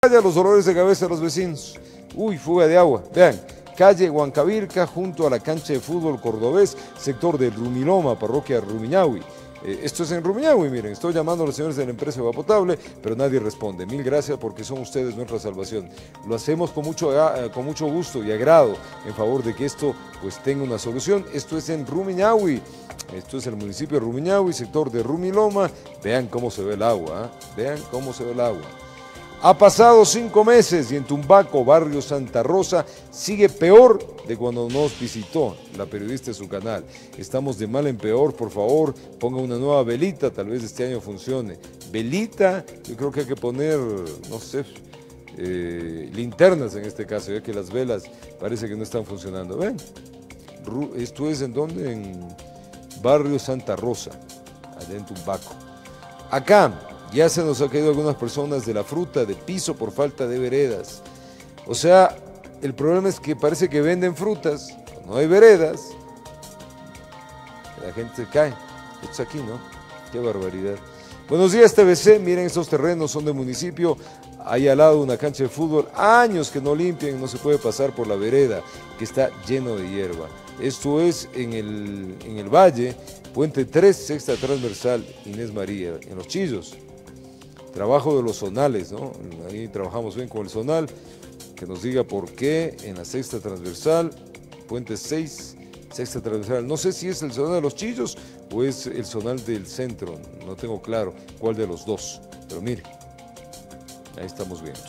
los dolores de cabeza de los vecinos. Uy, fuga de agua. Vean, calle Huancavirca, junto a la cancha de fútbol cordobés, sector de Rumiloma, parroquia Rumiñahui. Esto es en Rumiñahui, miren, estoy llamando a los señores de la empresa de agua potable, pero nadie responde. Mil gracias porque son ustedes nuestra salvación. Lo hacemos con mucho gusto y agrado en favor de que esto pues tenga una solución. Esto es en Rumiñahui, esto es el municipio de Rumiñahui, sector de Rumiloma. Vean cómo se ve el agua, vean cómo se ve el agua. Ha pasado 5 meses y en Tumbaco, barrio Santa Rosa, sigue peor de cuando nos visitó la periodista de su canal. Estamos de mal en peor, por favor, ponga una nueva velita, tal vez este año funcione. Velita, yo creo que hay que poner, no sé, linternas en este caso, ya que las velas parece que no están funcionando. ¿Ven? Esto es en donde, en barrio Santa Rosa, allá en Tumbaco. Acá ya se nos ha caído algunas personas de la fruta, de piso por falta de veredas. O sea, el problema es que parece que venden frutas, no hay veredas, la gente se cae. Esto es aquí, ¿no? Qué barbaridad. Buenos días, TVC. Miren, estos terrenos son del municipio. Hay al lado una cancha de fútbol. Años que no limpian, no se puede pasar por la vereda, que está lleno de hierba. Esto es en el Valle, Puente 3, sexta transversal, Inés María, en Los Chillos. Trabajo de los zonales, ¿no? Ahí trabajamos bien con el zonal, que nos diga por qué en la sexta transversal, Puente 6, sexta transversal. No sé si es el zonal de Los Chillos o es el zonal del centro, no tengo claro cuál de los dos, pero mire, ahí estamos viendo.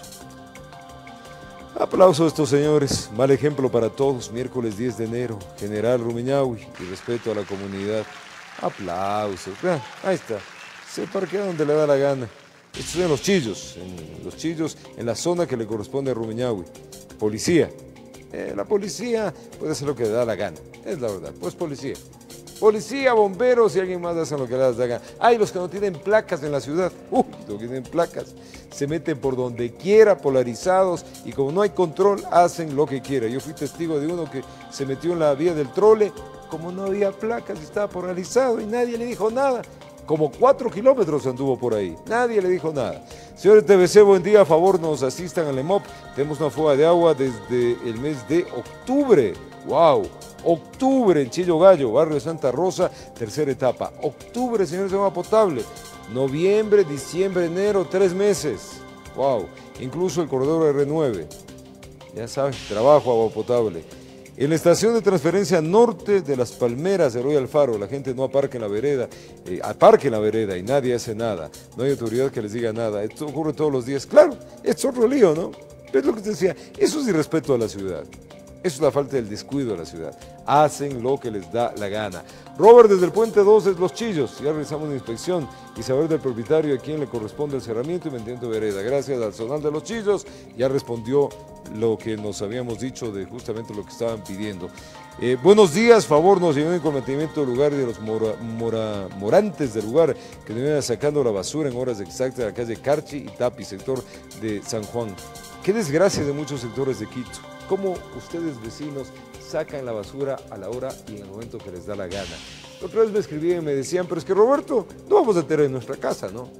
Aplauso a estos señores, mal ejemplo para todos, miércoles 10 de enero, General Rumiñahui, y respeto a la comunidad. Aplausos, vean, ahí está, se parquea donde le da la gana. Esto es en Los Chillos, en la zona que le corresponde a Rumiñahui. Policía. La policía puede hacer lo que le da la gana, es la verdad, pues policía. Policía, bomberos y alguien más hacen lo que les da la gana. Hay los que no tienen placas en la ciudad, los que tienen placas, se meten por donde quiera, polarizados, y como no hay control, hacen lo que quiera. Yo fui testigo de uno que se metió en la vía del trole, como no había placas, estaba polarizado y nadie le dijo nada. Como 4 kilómetros anduvo por ahí, nadie le dijo nada. Señores TVC, buen día, a favor nos asistan al EMOP. Tenemos una fuga de agua desde el mes de octubre. ¡Wow! Octubre en Chillo Gallo, barrio Santa Rosa, tercera etapa. Octubre, señores, de agua potable. Noviembre, diciembre, enero, 3 meses. ¡Wow! Incluso el corredor R9. Ya saben, trabajo, agua potable. En la estación de transferencia norte de Las Palmeras de Royal Faro, la gente no aparca en la vereda, y nadie hace nada. No hay autoridad que les diga nada. Esto ocurre todos los días. Claro, es otro lío, ¿no? Es lo que te decía, eso es irrespeto a la ciudad. Eso es la falta del descuido de la ciudad. Hacen lo que les da la gana. Robert, desde el Puente 2 de Los Chillos. Ya realizamos una inspección y saber del propietario a quien le corresponde el cerramiento y mantenimiento de vereda. Gracias al zonal de Los Chillos, ya respondió lo que nos habíamos dicho de justamente lo que estaban pidiendo. Buenos días, favor nos llegó con mantenimiento del lugar de los morantes del lugar que nos iban sacando la basura en horas exactas de la calle Carchi y Tapi, sector de San Juan. Qué desgracia de muchos sectores de Quito. Cómo ustedes vecinos sacan la basura a la hora y en el momento que les da la gana. Otra vez me escribían y me decían, pero es que Roberto, no vamos a tener en nuestra casa, ¿no?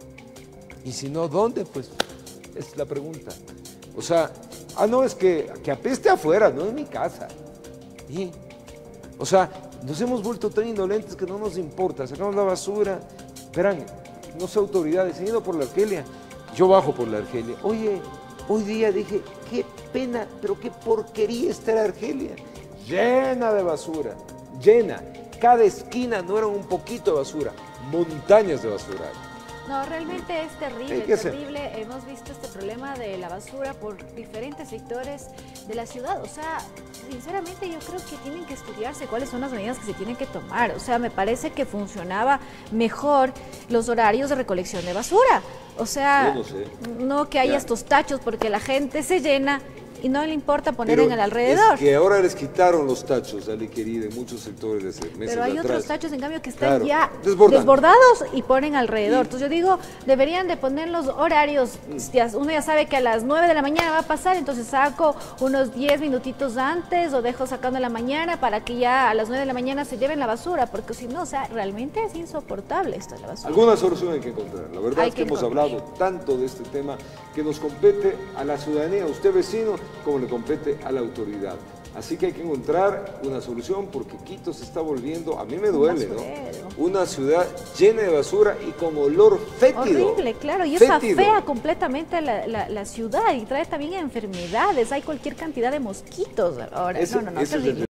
Y si no, ¿dónde? Pues es la pregunta. O sea, no, es que apeste afuera, no en mi casa. ¿Y? O sea, nos hemos vuelto tan indolentes que no nos importa, sacamos la basura. Verán, no sé, autoridades, he ido por la Argelia, yo bajo por la Argelia. Oye, hoy día dije, qué pena, pero qué porquería está la Argelia. Llena de basura, llena. Cada esquina no era un poquito de basura, montañas de basura. No, realmente es terrible, terrible. Hemos visto este problema de la basura por diferentes sectores de la ciudad. O sea, sinceramente yo creo que tienen que estudiarse cuáles son las medidas que se tienen que tomar. O sea, me parece que funcionaba mejor los horarios de recolección de basura. O sea, no que haya estos tachos porque la gente se llena y no le importa poner Pero en el alrededor. Es que ahora les quitaron los tachos, Ali querida, en muchos sectores de ese meses Pero hay atrás. otros tachos, en cambio, que están Claro, ya desbordados y ponen alrededor. Entonces yo digo, deberían de poner los horarios. Uno ya sabe que a las 9 de la mañana va a pasar, entonces saco unos 10 minutitos antes o dejo sacando en la mañana para que ya a las 9 de la mañana se lleven la basura, porque si no, o sea, realmente es insoportable esto de la basura. Alguna solución hay que encontrar. La verdad es que hemos hablado tanto de este tema que nos compete a la ciudadanía, a usted vecino, como le compete a la autoridad. Así que hay que encontrar una solución porque Quito se está volviendo, a mí me duele, ¿no? Una ciudad llena de basura y con olor fétido. Horrible, claro, y eso afea completamente la ciudad y trae también enfermedades, hay cualquier cantidad de mosquitos ahora. No, terrible.